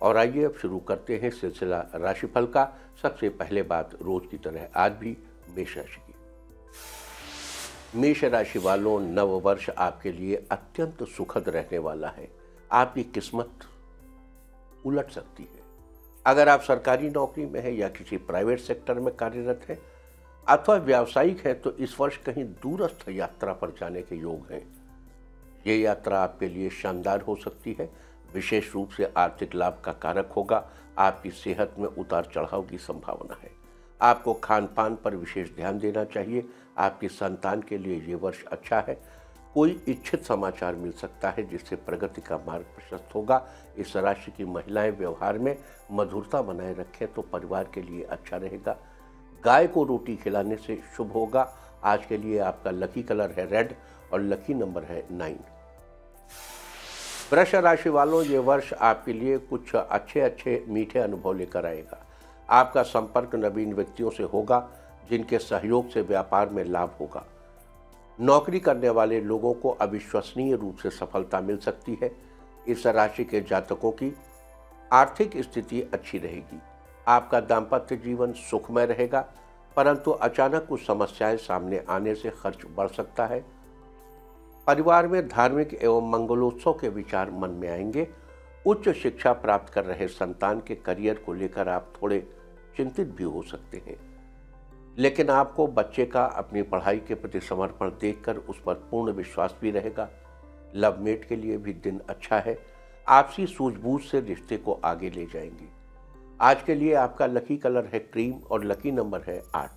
और आइए अब शुरू करते हैं सिलसिला राशिफल का। सबसे पहले बात रोज की तरह आज भी मेष राशि की। मेष राशि वालों, नव वर्ष आपके लिए अत्यंत सुखद रहने वाला है। आपकी किस्मत उलट सकती है। अगर आप सरकारी नौकरी में हैं या किसी प्राइवेट सेक्टर में कार्यरत हैं अथवा व्यावसायिक हैं तो इस वर्ष कहीं दूरस्थ यात्रा पर जाने के योग हैं। ये यात्रा आपके लिए शानदार हो सकती है। विशेष रूप से आर्थिक लाभ का कारक होगा। आपकी सेहत में उतार चढ़ाव की संभावना है। आपको खान पान पर विशेष ध्यान देना चाहिए। आपकी संतान के लिए ये वर्ष अच्छा है। कोई इच्छित समाचार मिल सकता है जिससे प्रगति का मार्ग प्रशस्त होगा। इस राशि की महिलाएं व्यवहार में मधुरता बनाए रखें तो परिवार के लिए अच्छा रहेगा। गाय को रोटी खिलाने से शुभ होगा। आज के लिए आपका लकी कलर है रेड और लकी नंबर है 9। वृष राशि वालों, ये वर्ष आपके लिए कुछ अच्छे मीठे अनुभव लेकर आएगा। आपका संपर्क नवीन व्यक्तियों से होगा जिनके सहयोग से व्यापार में लाभ होगा। नौकरी करने वाले लोगों को अविश्वसनीय रूप से सफलता मिल सकती है। इस राशि के जातकों की आर्थिक स्थिति अच्छी रहेगी। आपका दाम्पत्य जीवन सुखमय रहेगा, परंतु अचानक कुछ समस्याएं सामने आने से खर्च बढ़ सकता है। परिवार में धार्मिक एवं मंगलोत्सव के विचार मन में आएंगे। उच्च शिक्षा प्राप्त कर रहे संतान के करियर को लेकर आप थोड़े चिंतित भी हो सकते हैं, लेकिन आपको बच्चे का अपनी पढ़ाई के प्रति समर्पण देखकर उस पर पूर्ण विश्वास भी रहेगा। लवमेट के लिए भी दिन अच्छा है। आपसी सूझबूझ से रिश्ते को आगे ले जाएंगे। आज के लिए आपका लकी कलर है क्रीम और लकी नंबर है 8।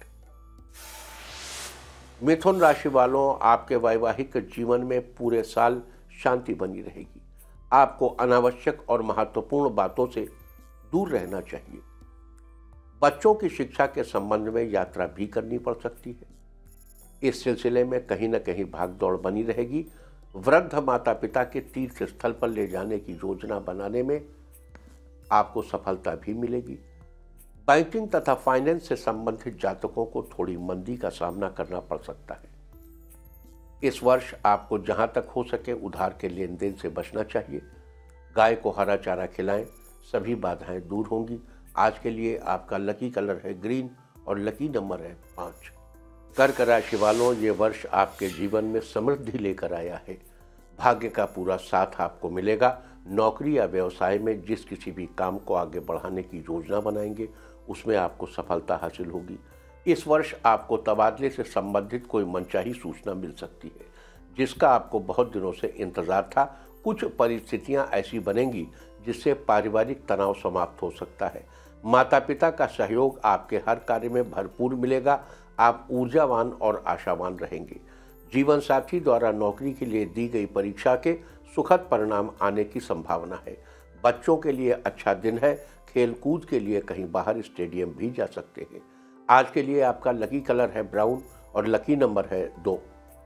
मिथुन राशि वालों, आपके वैवाहिक जीवन में पूरे साल शांति बनी रहेगी। आपको अनावश्यक और महत्वपूर्ण बातों से दूर रहना चाहिए। बच्चों की शिक्षा के संबंध में यात्रा भी करनी पड़ सकती है। इस सिलसिले में कहीं न कहीं भागदौड़ बनी रहेगी। वृद्ध माता पिता के तीर्थ स्थल पर ले जाने की योजना बनाने में आपको सफलता भी मिलेगी। बैंकिंग तथा फाइनेंस से संबंधित जातकों को थोड़ी मंदी का सामना करना पड़ सकता है। इस वर्ष आपको जहां तक हो सके उधार के लेन देन से बचना चाहिए। गाय को हरा चारा खिलाएं, सभी बाधाएं दूर होंगी। आज के लिए आपका लकी कलर है ग्रीन और लकी नंबर है 5। कर्क राशि वालों, ये वर्ष आपके जीवन में समृद्धि लेकर आया है। भाग्य का पूरा साथ आपको मिलेगा। नौकरी या व्यवसाय में जिस किसी भी काम को आगे बढ़ाने की योजना बनाएंगे उसमें आपको सफलता हासिल होगी। इस वर्ष आपको तबादले से संबंधित कोई मनचाही सूचना मिल सकती है जिसका आपको बहुत दिनों से इंतजार था। कुछ परिस्थितियां ऐसी बनेंगी जिससे पारिवारिक तनाव समाप्त हो सकता है। माता पिता का सहयोग आपके हर कार्य में भरपूर मिलेगा। आप ऊर्जावान और आशावान रहेंगे। जीवन साथी द्वारा नौकरी के लिए दी गई परीक्षा के सुखद परिणाम आने की संभावना है। बच्चों के लिए अच्छा दिन है। खेल कूद के लिए कहीं बाहर स्टेडियम भी जा सकते हैं। आज के लिए आपका लकी कलर है ब्राउन और लकी नंबर है 2।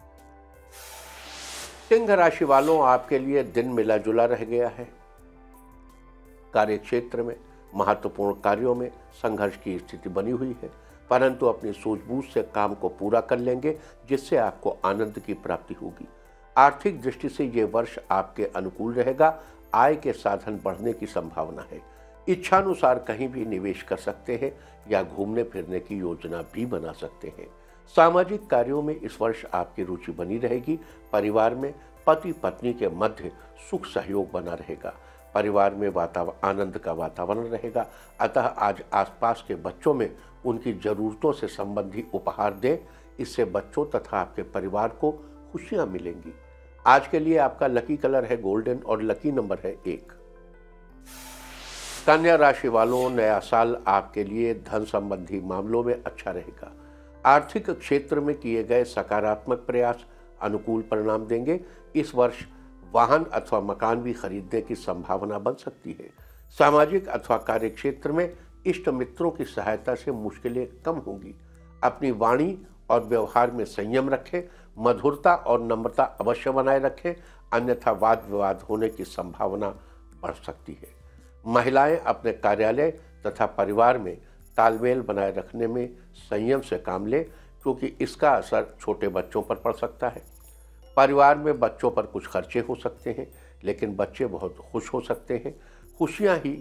सिंह राशि वालों, आपके लिए दिन मिला जुला रह गया है। कार्य क्षेत्र में महत्वपूर्ण कार्यों में संघर्ष की स्थिति बनी हुई है, परंतु अपनी सूझबूझ से काम को पूरा कर लेंगे जिससे आपको आनंद की प्राप्ति होगी। आर्थिक दृष्टि से ये वर्ष आपके अनुकूल रहेगा। आय के साधन बढ़ने की संभावना है। इच्छानुसार कहीं भी निवेश कर सकते हैं या घूमने फिरने की योजना भी बना सकते हैं। सामाजिक कार्यों में इस वर्ष आपकी रुचि बनी रहेगी। परिवार में पति पत्नी के मध्य सुख सहयोग बना रहेगा। परिवार में आनंद का वातावरण रहेगा। अतः आज आसपास के बच्चों में उनकी जरूरतों से संबंधी उपहार दें। इससे बच्चों तथा आपके परिवार को खुशियां मिलेंगी। आज के लिए आपका लकी कलर है गोल्डन और लकी नंबर है 1। कन्या राशि वालों, नया साल आपके लिए धन संबंधी मामलों में अच्छा रहेगा। आर्थिक क्षेत्र में किए गए सकारात्मक प्रयास अनुकूल परिणाम देंगे। इस वर्ष वाहन अथवा मकान भी खरीदने की संभावना बन सकती है। सामाजिक अथवा कार्य क्षेत्र में इष्ट मित्रों की सहायता से मुश्किलें कम होंगी। अपनी वाणी और व्यवहार में संयम रखें। मधुरता और नम्रता अवश्य बनाए रखें, अन्यथा वाद विवाद होने की संभावना बढ़ सकती है। महिलाएं अपने कार्यालय तथा परिवार में तालमेल बनाए रखने में संयम से काम लें, क्योंकि इसका असर छोटे बच्चों पर पड़ सकता है। परिवार में बच्चों पर कुछ खर्चे हो सकते हैं, लेकिन बच्चे बहुत खुश हो सकते हैं। खुशियां ही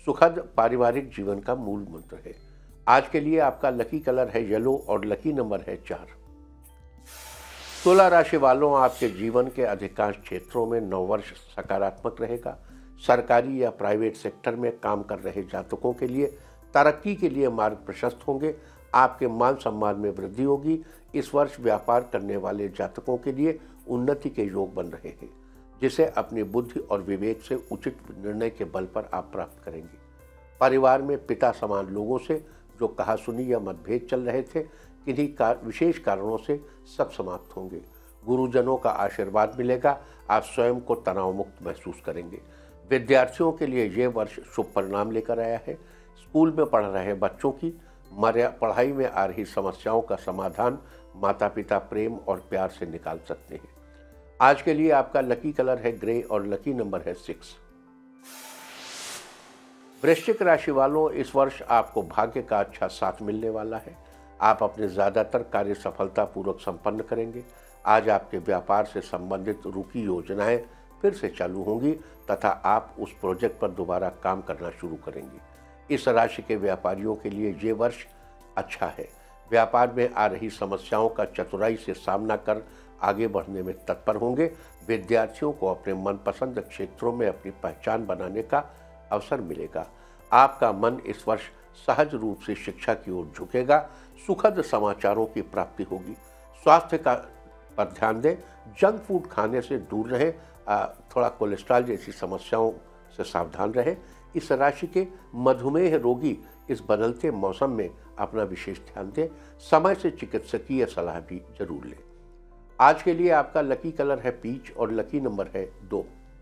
सुखद पारिवारिक जीवन का मूल मंत्र है। आज के लिए आपका लकी कलर है येलो और लकी नंबर है 4। तुला राशि वालों, आपके जीवन के अधिकांश क्षेत्रों में नववर्ष सकारात्मक रहेगा। सरकारी या प्राइवेट सेक्टर में काम कर रहे जातकों के लिए तरक्की के लिए मार्ग प्रशस्त होंगे। आपके मान सम्मान में वृद्धि होगी। इस वर्ष व्यापार करने वाले जातकों के लिए उन्नति के योग बन रहे हैं, जिसे अपनी बुद्धि और विवेक से उचित निर्णय के बल पर आप प्राप्त करेंगे। परिवार में पिता समान लोगों से जो कहासुनी या मतभेद चल रहे थे, किन्हीं विशेष कारणों से सब समाप्त होंगे। गुरुजनों का आशीर्वाद मिलेगा। आप स्वयं को तनाव मुक्त महसूस करेंगे। विद्यार्थियों के लिए ये वर्ष शुभ परिणाम लेकर आया है। स्कूल में पढ़ रहे बच्चों की पढ़ाई में आ रही समस्याओं का समाधान माता पिता प्रेम और प्यार से निकाल सकते हैं। आज के लिए आपका लकी कलर है ग्रे और लकी नंबर है 6। वृश्चिक राशि वालों, इस वर्ष आपको भाग्य का अच्छा साथ मिलने वाला है। आप अपने ज़्यादातर कार्य सफलतापूर्वक संपन्न करेंगे। आज आपके व्यापार से संबंधित रुकी योजनाएं फिर से चालू होंगी तथा आप उस प्रोजेक्ट पर दोबारा काम करना शुरू करेंगे। इस राशि के व्यापारियों के लिए ये वर्ष अच्छा है। व्यापार में आ रही समस्याओं का चतुराई से सामना कर आगे बढ़ने में तत्पर होंगे। विद्यार्थियों को अपने मनपसंद क्षेत्रों में अपनी पहचान बनाने का अवसर मिलेगा। आपका मन इस वर्ष सहज रूप से शिक्षा की ओर झुकेगा। सुखद समाचारों की प्राप्ति होगी। स्वास्थ्य का पर ध्यान दें। जंक फूड खाने से दूर रहें। थोड़ा कोलेस्ट्रॉल जैसी समस्याओं से सावधान रहें। इस राशि के मधुमेह रोगी इस बदलते मौसम में अपना विशेष ध्यान दें। समय से चिकित्सकीय सलाह भी जरूर लें। आज के लिए आपका लकी कलर है पीच और लकी नंबर है 2।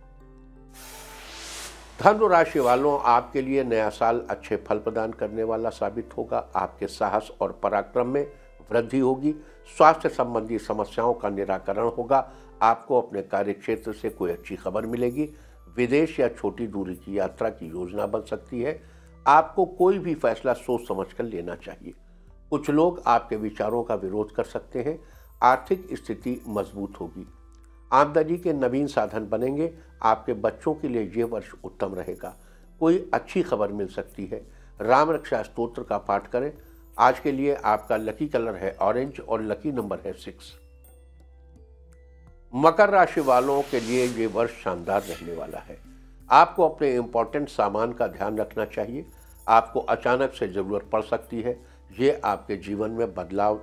धनु राशि वालों, आपके लिए नया साल अच्छे फल प्रदान करने वाला साबित होगा। आपके साहस और पराक्रम में वृद्धि होगी। स्वास्थ्य संबंधी समस्याओं का निराकरण होगा। आपको अपने कार्य क्षेत्र से कोई अच्छी खबर मिलेगी। विदेश या छोटी दूरी की यात्रा की योजना बन सकती है। आपको कोई भी फैसला सोच समझकर लेना चाहिए। कुछ लोग आपके विचारों का विरोध कर सकते हैं। आर्थिक स्थिति मजबूत होगी। आमदनी के नवीन साधन बनेंगे। आपके बच्चों के लिए ये वर्ष उत्तम रहेगा। कोई अच्छी खबर मिल सकती है। राम रक्षा स्तोत्र का पाठ करें। आज के लिए आपका लकी कलर है ऑरेंज और लकी नंबर है 6। मकर राशि वालों के लिए ये वर्ष शानदार रहने वाला है। आपको अपने इंपॉर्टेंट सामान का ध्यान रखना चाहिए। आपको अचानक से जरूरत पड़ सकती है। ये आपके जीवन में बदलाव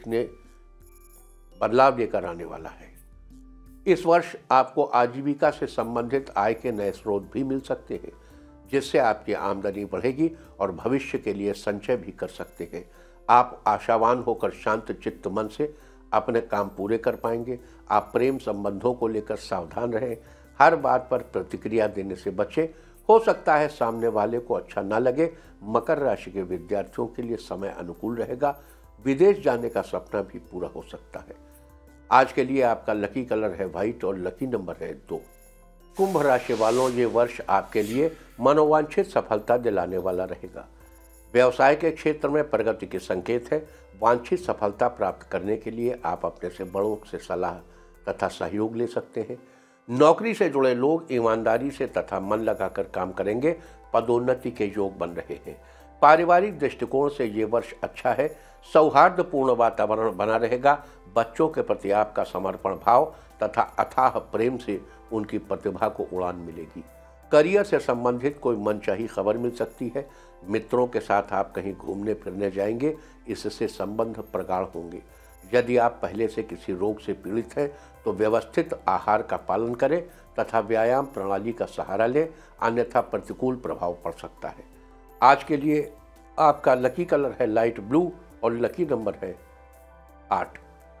लेकर आने वाला है। इस वर्ष आपको आजीविका से संबंधित आय के नए स्रोत भी मिल सकते हैं, जिससे आपकी आमदनी बढ़ेगी और भविष्य के लिए संचय भी कर सकते हैं। आप आशावान होकर शांत चित्त मन से अपने काम पूरे कर पाएंगे। आप प्रेम संबंधों को लेकर सावधान रहें। हर बात पर प्रतिक्रिया देने से बचें। हो सकता है सामने वाले को अच्छा ना लगे। मकर राशि के विद्यार्थियों के लिए समय अनुकूल रहेगा। विदेश जाने का सपना भी पूरा हो सकता है। आज के लिए आपका लकी कलर है व्हाइट और लकी नंबर है 2। कुंभ राशि वालों, ये वर्ष आपके लिए मनोवांछित सफलता दिलाने वाला रहेगा। व्यवसाय के क्षेत्र में प्रगति के संकेत है। वांछित सफलता प्राप्त करने के लिए आप अपने से बड़ों से सलाह तथा सहयोग ले सकते हैं। नौकरी से जुड़े लोग ईमानदारी से तथा मन लगाकर काम करेंगे। पदोन्नति के योग बन रहे हैं। पारिवारिक दृष्टिकोण से ये वर्ष अच्छा है। सौहार्दपूर्ण वातावरण बना रहेगा। बच्चों के प्रति आपका समर्पण भाव तथा अथाह प्रेम से उनकी प्रतिभा को उड़ान मिलेगी। करियर से संबंधित कोई मनचाही खबर मिल सकती है। मित्रों के साथ आप कहीं घूमने फिरने जाएंगे। इससे संबंध प्रगाढ़ होंगे। यदि आप पहले से किसी रोग से पीड़ित हैं तो व्यवस्थित आहार का पालन करें तथा व्यायाम प्रणाली का सहारा लें, अन्यथा प्रतिकूल प्रभाव पड़ सकता है। आज के लिए आपका लकी कलर है लाइट ब्लू और लकी नंबर है 8।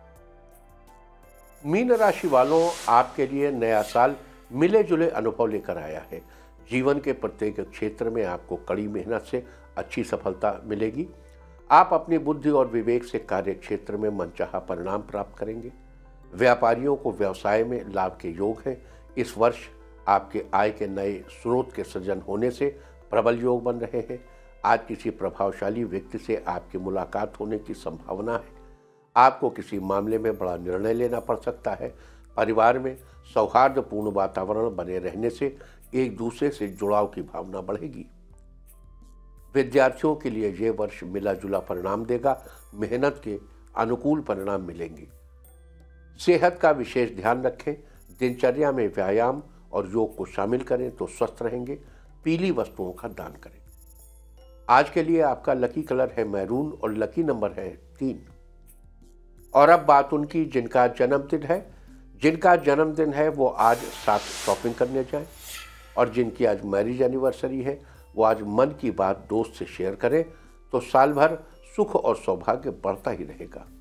मीन राशि वालों, आपके लिए नया साल मिले जुले अनुभव लेकर आया है। जीवन के प्रत्येक क्षेत्र में आपको कड़ी मेहनत से अच्छी सफलता मिलेगी। आप अपनी बुद्धि और विवेक से कार्य क्षेत्र में मनचाहा परिणाम प्राप्त करेंगे। व्यापारियों को व्यवसाय में लाभ के योग हैं। इस वर्ष आपके आय के नए स्रोत के सृजन होने से प्रबल योग बन रहे हैं। आज किसी प्रभावशाली व्यक्ति से आपकी मुलाकात होने की संभावना है। आपको किसी मामले में बड़ा निर्णय लेना पड़ सकता है। परिवार में सौहार्दपूर्ण वातावरण बने रहने से एक दूसरे से जुड़ाव की भावना बढ़ेगी। विद्यार्थियों के लिए ये वर्ष मिला जुला परिणाम देगा। मेहनत के अनुकूल परिणाम मिलेंगे। सेहत का विशेष ध्यान रखें। दिनचर्या में व्यायाम और योग को शामिल करें तो स्वस्थ रहेंगे। पीली वस्तुओं का दान करें। आज के लिए आपका लकी कलर है मैरून और लकी नंबर है 3। और अब बात उनकी जिनका जन्मदिन है वो आज साथ शॉपिंग करने जाएं। और जिनकी आज मैरिज एनिवर्सरी है वो आज मन की बात दोस्त से शेयर करें तो साल भर सुख और सौभाग्य बढ़ता ही रहेगा।